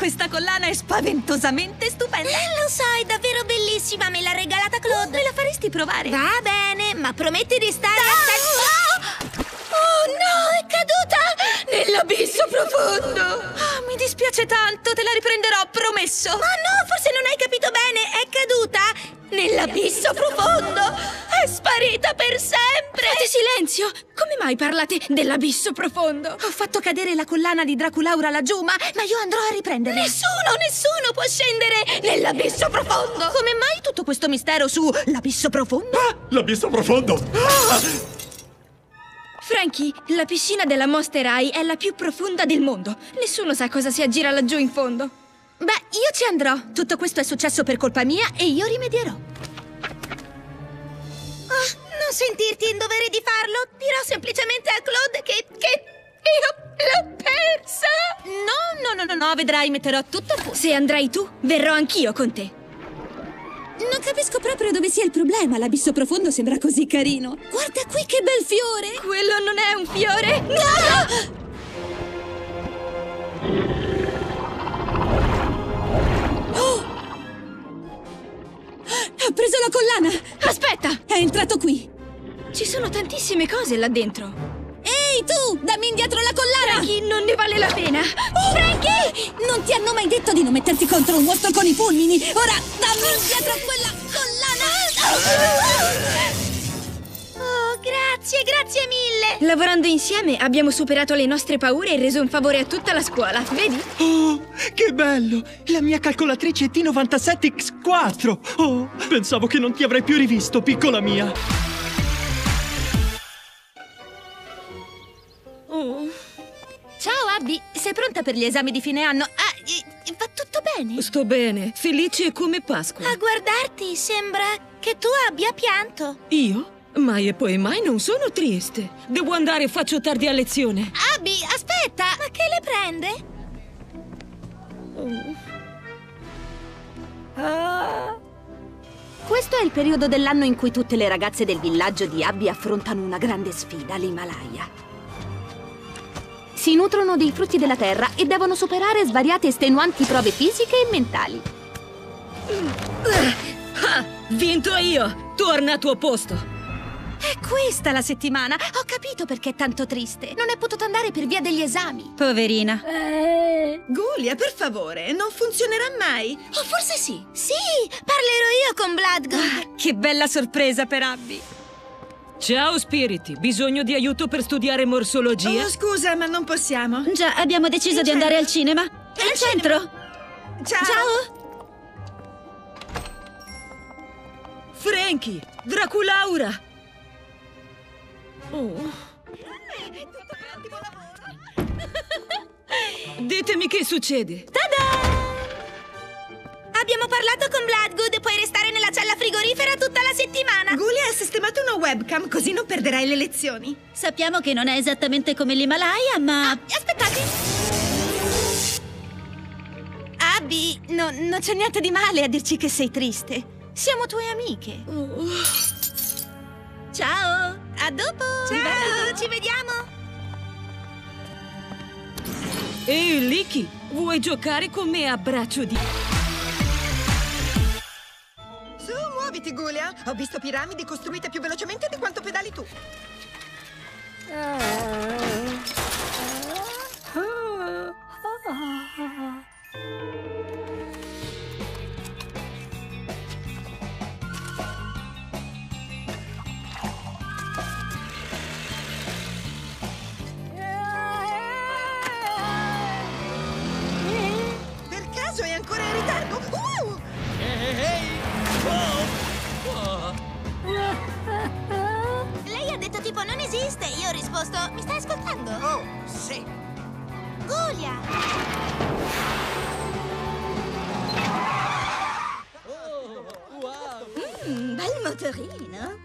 Questa collana è spaventosamente stupenda. Lo so, è davvero bellissima. Me l'ha regalata Claude. Me la faresti provare? Va bene, ma prometti di stare attento. Oh no, è caduta nell'abisso profondo. Mi dispiace tanto, te la riprenderò, promesso. Ma no, forse non hai capito bene. È caduta nell'abisso profondo. È sparita per sempre. Fate silenzio! Come mai parlate dell'abisso profondo? Ho fatto cadere la collana di Draculaura laggiù, ma io andrò a riprenderla. Nessuno può scendere nell'abisso profondo. Come mai tutto questo mistero su l'abisso profondo? L'abisso profondo! Frankie, la piscina della Monster High è la più profonda del mondo. Nessuno sa cosa si aggira laggiù in fondo. Beh, io ci andrò. Tutto questo è successo per colpa mia e io rimedierò. Non sentirti in dovere di farlo. Dirò semplicemente a Claude che io l'ho persa. No, vedrai, metterò tutto a posto. Se andrai tu, verrò anch'io con te. Non capisco proprio dove sia il problema. L'abisso profondo sembra così carino. Guarda qui che bel fiore! Quello non è un fiore! No! Ha preso la collana! Aspetta! È entrato qui! Ci sono tantissime cose là dentro. Ehi, tu! Dammi indietro la collana! Frankie, non ne vale la pena! Frankie! Non ti hanno mai detto di non metterti contro un mostro con i fulmini! Ora dammi indietro quella collana! Oh, grazie mille. Lavorando insieme abbiamo superato le nostre paure e reso un favore a tutta la scuola, vedi? Oh, che bello! La mia calcolatrice è T97X4! Oh, pensavo che non ti avrei più rivisto, piccola mia! Ciao, Abby. Sei pronta per gli esami di fine anno? Va tutto bene? Sto bene, felice come Pasqua. A guardarti sembra che tu abbia pianto. Io? Mai e poi mai non sono triste. Devo andare, faccio tardi a lezione. Abby, aspetta! Ma che le prende? Questo è il periodo dell'anno in cui tutte le ragazze del villaggio di Abby affrontano una grande sfida, l'Himalaya. Si nutrono dei frutti della terra e devono superare svariate estenuanti prove fisiche e mentali. Vinto io! Torna al tuo posto! È questa la settimana! Ho capito perché è tanto triste. Non è potuto andare per via degli esami. Poverina. Gulia, per favore, non funzionerà mai. O forse sì. Sì, parlerò io con Bloodgood. Che bella sorpresa per Abby. Ciao, Spiriti. Bisogno di aiuto per studiare morsologia? Oh, scusa, ma non possiamo. Già, abbiamo deciso di andare al cinema. È al centro! Ciao! Frankie! Draculaura! Oh. Ditemi che succede. Abbiamo parlato con Bloodgood. Puoi restare nella cella frigorifera tutta la settimana. Gulia ha sistemato una webcam, così non perderai le lezioni. Sappiamo che non è esattamente come l'Himalaya, ma... Aspettate. Abby, non c'è niente di male a dirci che sei triste. Siamo tue amiche. Ciao! A dopo. Ciao, ci vediamo. Ehi, Licky, vuoi giocare con me a braccio di... Su, muoviti, Gulia. Ho visto piramidi costruite più velocemente di quanto pedali tu. Per caso è ancora in ritardo? Lei ha detto tipo non esiste. Io ho risposto, mi stai ascoltando? Oh, sì. Gulia. Bel motorino!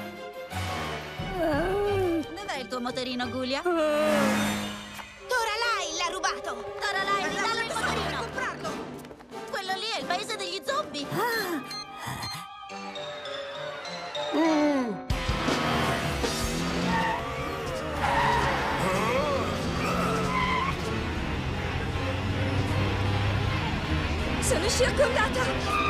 Dov'è il tuo motorino, Gulia? Dora là. rubato! Coraline, dallo il motorino! Comprarlo! Quello lì è il paese degli zombie! Sono circondata!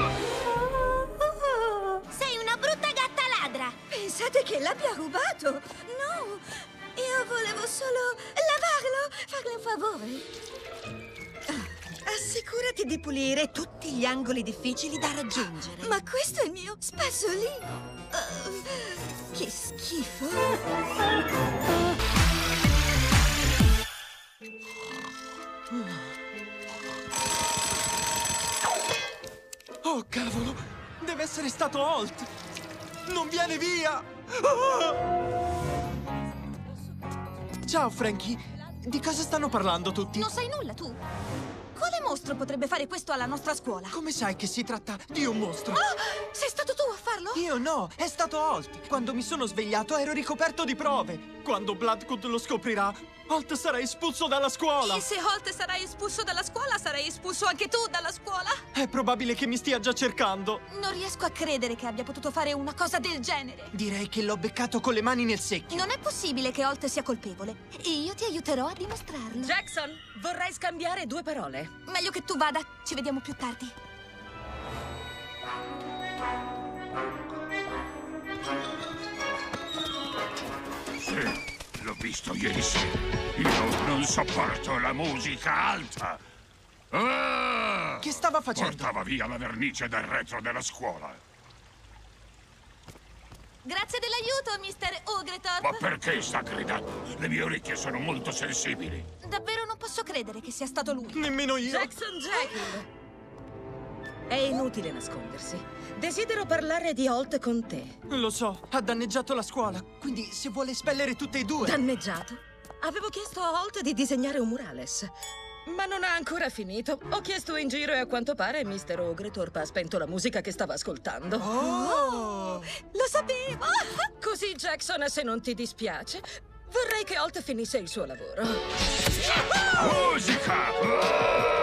Sei una brutta gatta ladra! Pensate che l'abbia rubato? No! Io volevo solo lavarlo, farle un favore. Assicurati di pulire tutti gli angoli difficili da raggiungere. Ma questo è il mio spazzolino. Che schifo. Oh, cavolo! Deve essere stato Holt! Non viene via! Ciao, Frankie. Di cosa stanno parlando tutti? Non sai nulla, tu? Quale mostro potrebbe fare questo alla nostra scuola? Come sai che si tratta di un mostro? Sei stato tu a farlo? Io no, è stato Holt. Quando mi sono svegliato ero ricoperto di prove. Quando Bloodgood lo scoprirà, Holt sarà espulso dalla scuola. E se Holt sarà espulso dalla scuola, sarai espulso anche tu dalla scuola? È probabile che mi stia già cercando. Non riesco a credere che abbia potuto fare una cosa del genere. Direi che l'ho beccato con le mani nel secchio. Non è possibile che Holt sia colpevole. E io ti aiuterò a dimostrarlo. Jackson, vorrei scambiare 2 parole. Meglio che tu vada. Ci vediamo più tardi. Sì, l'ho visto ieri sera. Io non sopporto la musica alta. Ah! Che stava facendo? Portava via la vernice dal retro della scuola. Grazie dell'aiuto, Mr. Ogretorp. Ma perché sta gridando? Le mie orecchie sono molto sensibili. Davvero non posso credere che sia stato lui. Nemmeno io. Jackson Jekyll! È inutile nascondersi. Desidero parlare di Holt con te. Lo so, ha danneggiato la scuola. Quindi se vuole espellere tutte e due. Danneggiato? Avevo chiesto a Holt di disegnare un murales. Ma non ha ancora finito. Ho chiesto in giro e a quanto pare Mr. Ogretorp ha spento la musica che stava ascoltando. Oh! Lo sapevo! Così, Jackson, se non ti dispiace, vorrei che Holt finisse il suo lavoro. Musica!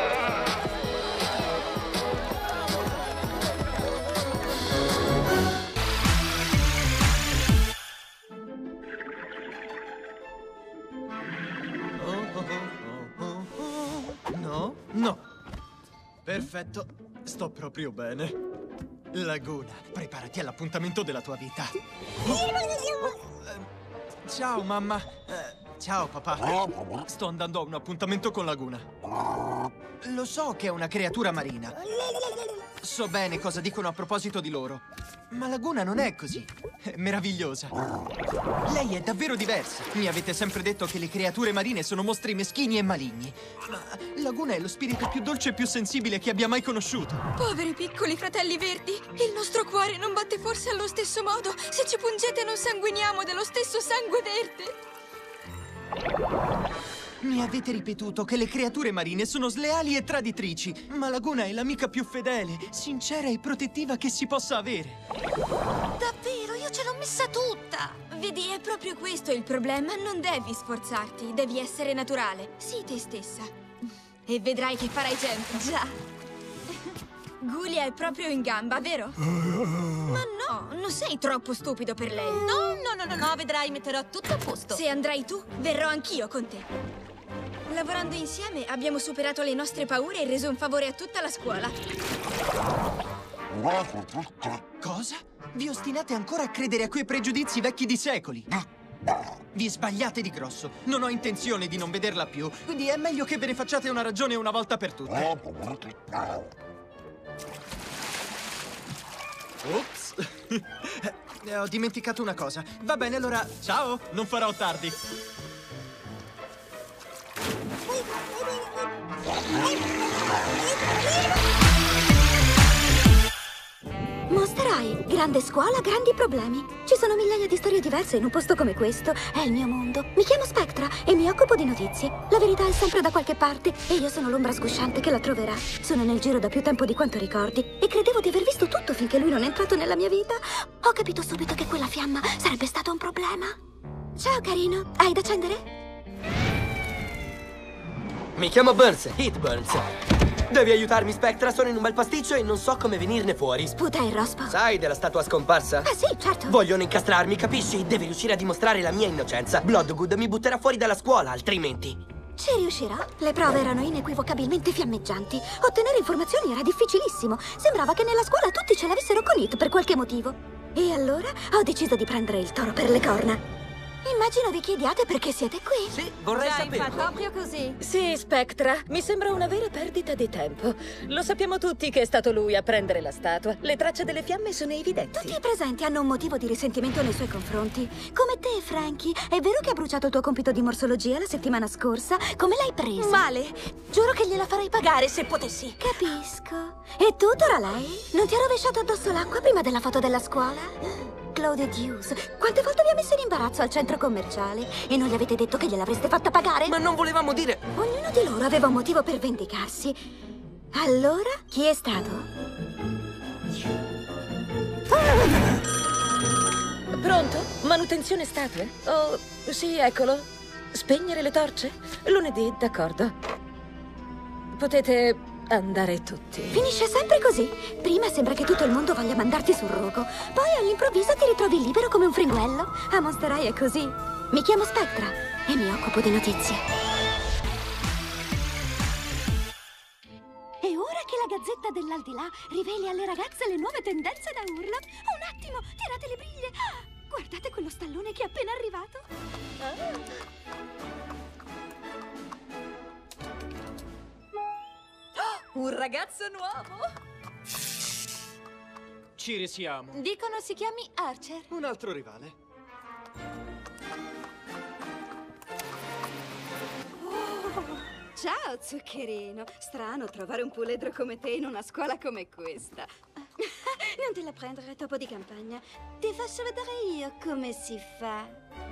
No, no. Perfetto, sto proprio bene. Laguna, preparati all'appuntamento della tua vita. Ciao, mamma. Ciao, papà. Sto andando a un appuntamento con Laguna. Lo so che è una creatura marina. So bene cosa dicono a proposito di loro. Ma Laguna non è così. È meravigliosa. Lei è davvero diversa. Mi avete sempre detto che le creature marine sono mostri meschini e maligni. Ma Laguna è lo spirito più dolce e più sensibile che abbia mai conosciuto. Poveri piccoli fratelli verdi. Il nostro cuore non batte forse allo stesso modo? Se ci pungete non sanguiniamo dello stesso sangue verde. Mi avete ripetuto che le creature marine sono sleali e traditrici, ma Laguna è l'amica più fedele, sincera e protettiva che si possa avere. Davvero, io ce l'ho messa tutta! Vedi, è proprio questo il problema. Non devi sforzarti, devi essere naturale. Sii te stessa. E vedrai che farai centro. Già. Gulia è proprio in gamba, vero? Ma no, non sei troppo stupido per lei. No, vedrai, metterò tutto a posto. Se andrai tu, verrò anch'io con te. Lavorando insieme abbiamo superato le nostre paure e reso un favore a tutta la scuola. Cosa? Vi ostinate ancora a credere a quei pregiudizi vecchi di secoli? Vi sbagliate di grosso. Non ho intenzione di non vederla più, quindi è meglio che ve ne facciate una ragione una volta per tutte. Ops. Ho dimenticato una cosa. Va bene, allora, ciao, non farò tardi. Monster High, grande scuola, grandi problemi. Ci sono migliaia di storie diverse in un posto come questo. È il mio mondo. Mi chiamo Spectra e mi occupo di notizie. La verità è sempre da qualche parte e io sono l'ombra sgusciante che la troverà. Sono nel giro da più tempo di quanto ricordi e credevo di aver visto tutto finché lui non è entrato nella mia vita. Ho capito subito che quella fiamma sarebbe stato un problema. Ciao, carino. Hai da accendere? Mi chiamo Burns, Hit Burns. Devi aiutarmi, Spectra, sono in un bel pasticcio e non so come venirne fuori. Sputa il rospo. Sai della statua scomparsa? Ah sì, certo. Vogliono incastrarmi, capisci? Devi riuscire a dimostrare la mia innocenza. Bloodgood mi butterà fuori dalla scuola, altrimenti. Ci riuscirà? Le prove erano inequivocabilmente fiammeggianti. Ottenere informazioni era difficilissimo. Sembrava che nella scuola tutti ce l'avessero con Hit per qualche motivo. E allora ho deciso di prendere il toro per le corna. Immagino vi chiediate perché siete qui. Sì, vorrei saperlo. Proprio così. Sì, Spectra, mi sembra una vera perdita di tempo. Lo sappiamo tutti che è stato lui a prendere la statua. Le tracce delle fiamme sono evidenti. Tutti i presenti hanno un motivo di risentimento nei suoi confronti. Come te, Frankie. È vero che ha bruciato il tuo compito di morsologia la settimana scorsa? Come l'hai presa? Male. Giuro che gliela farei pagare se potessi. Capisco. E tu, Doralei? Non ti ha rovesciato addosso l'acqua prima della foto della scuola? Claude Deuce, quante volte vi ha messo in imbarazzo al centro commerciale? E non gli avete detto che gliel'avreste fatta pagare? Ma non volevamo dire... Ognuno di loro aveva un motivo per vendicarsi. Allora, chi è stato? Pronto? Manutenzione statue? Oh, sì, eccolo. Spegnere le torce? Lunedì, d'accordo. Potete andare tutti. Finisce sempre così. Prima sembra che tutto il mondo voglia mandarti sul rogo. Poi all'improvviso ti ritrovi libero come un fringuello. A Monster High è così. Mi chiamo Spectra e mi occupo di notizie. E ora che la Gazzetta dell'Aldilà riveli alle ragazze le nuove tendenze da urlo, un attimo, tirate le briglie. Guardate quello stallone che è appena arrivato. Un ragazzo nuovo. Ci risiamo. Dicono si chiami Archer. Un altro rivale. Ciao, zuccherino. Strano trovare un puledro come te in una scuola come questa. Non te la prendere, topo di campagna. Ti faccio vedere io come si fa.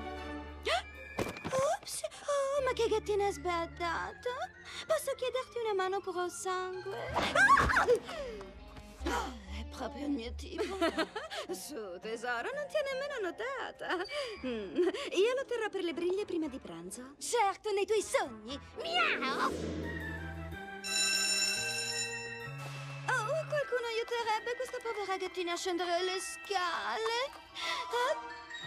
Ops! Oh, ma che gattina sbadato! Posso chiederti una mano pro sangue? Oh, è proprio il mio tipo. Su, tesoro, non ti ha nemmeno notata. Io lo terrò per le briglie prima di pranzo. Certo, nei tuoi sogni. Miau! Oh, qualcuno aiuterebbe questa povera gattina a scendere le scale?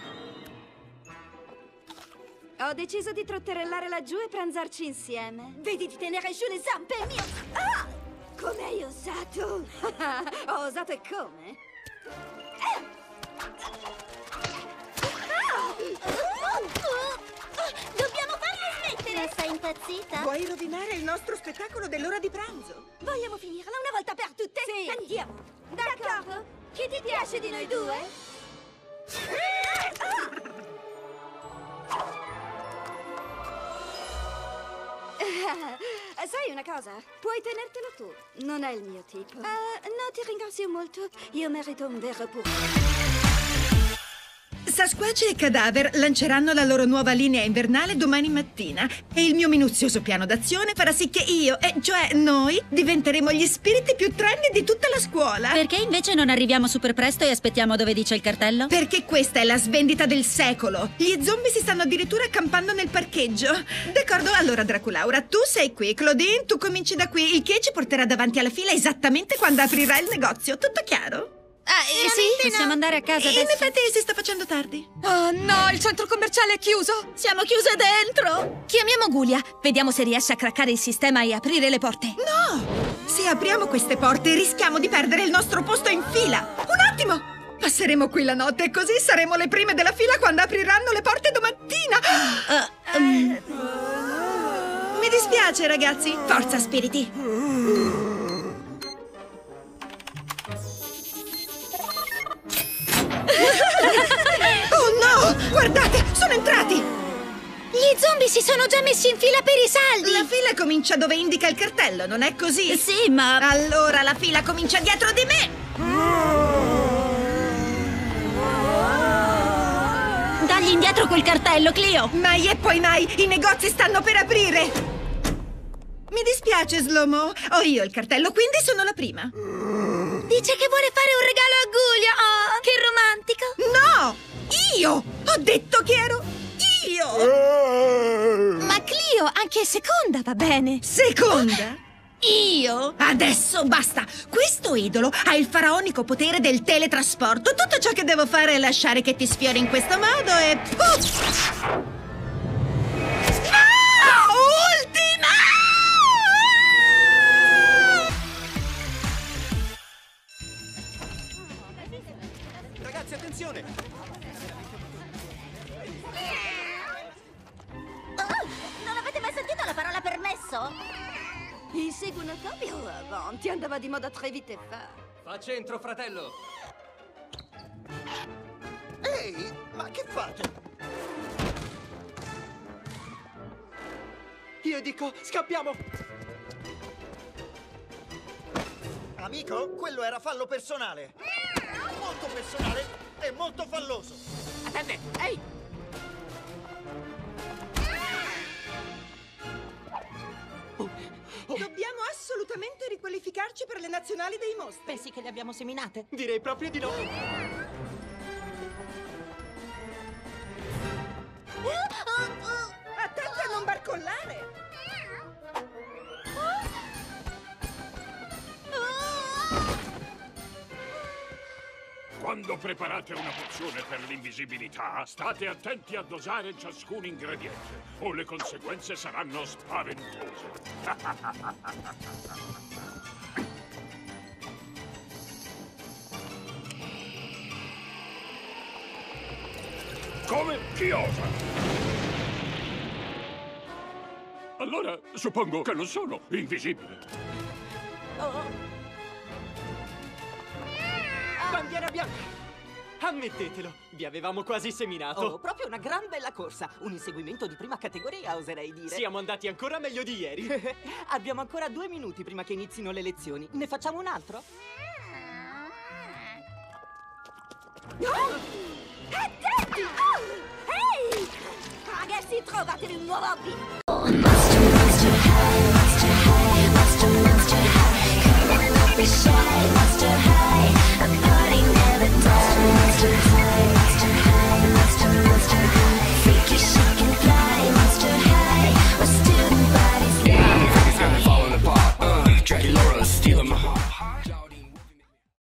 Ho deciso di trotterellare laggiù e pranzarci insieme. Vedi di tenere giù le zampe, mio... Ah! Come hai osato? Ho osato e come? Dobbiamo farla smettere! Sei impazzita? Vuoi rovinare il nostro spettacolo dell'ora di pranzo? Vogliamo finirla una volta per tutte? Sì. Andiamo. D'accordo. Chi ti piace di noi due? Sai una cosa? Puoi tenertelo tu. Non è il mio tipo. No, ti ringrazio molto. Io merito un vero puro. Sasquatch e Cadaver lanceranno la loro nuova linea invernale domani mattina e il mio minuzioso piano d'azione farà sì che io, cioè noi, diventeremo gli spiriti più trendy di tutta la scuola. Perché invece non arriviamo super presto e aspettiamo dove dice il cartello? Perché questa è la svendita del secolo. Gli zombie si stanno addirittura accampando nel parcheggio. D'accordo, allora Draculaura, tu sei qui. Claudine, tu cominci da qui, il che ci porterà davanti alla fila esattamente quando aprirà il negozio. Tutto chiaro? Sì, possiamo andare a casa adesso. In effetti si sta facendo tardi. Oh no, il centro commerciale è chiuso! Siamo chiuse dentro! Chiamiamo Gulia. Vediamo se riesce a craccare il sistema e aprire le porte. No! Se apriamo queste porte rischiamo di perdere il nostro posto in fila. Un attimo! Passeremo qui la notte e così saremo le prime della fila quando apriranno le porte domattina. Mi dispiace, ragazzi. Forza, spiriti. Oh no! Guardate, sono entrati! Gli zombie si sono già messi in fila per i saldi! La fila comincia dove indica il cartello, non è così? Sì, ma... Allora la fila comincia dietro di me! Dagli indietro quel cartello, Clio! Mai e poi mai, i negozi stanno per aprire! Mi dispiace, Slow-Mo. Ho io il cartello, quindi sono la prima. Dice che vuole fare un regalo a Gulia! Oh, che romantico! No! Io! Ho detto che ero io! Ma Clio, Anche seconda va bene. Seconda? Io? Adesso basta! Questo idolo ha il faraonico potere del teletrasporto. Tutto ciò che devo fare è lasciare che ti sfiori in questo modo e... Puff! No! Ultima! Ragazzi, attenzione! Non avete mai sentito la parola permesso? Insegui una copia o avanti? Andava di moda très vite fa. Fa centro, fratello! Ehi, ma che fate? Io dico, scappiamo! Amico, quello era fallo personale. Molto personale e molto falloso. Attende, ehi! Dobbiamo assolutamente riqualificarci per le nazionali dei mostri. Pensi che le abbiamo seminate? Direi proprio di no! Attenti a non barcollare! Quando preparate una pozione per l'invisibilità, state attenti a dosare ciascun ingrediente, o le conseguenze saranno spaventose. Come? Chi osa? Allora, suppongo che non sono invisibile. Bandiera bianca! Ammettetelo, vi avevamo quasi seminato. Oh, proprio una gran bella corsa. Un inseguimento di prima categoria, oserei dire. Siamo andati ancora meglio di ieri. Abbiamo ancora 2 minuti prima che inizino le lezioni. Ne facciamo un altro? Attenti! Oh! Ehi! Ragazzi, trovatevi un nuovo hobby!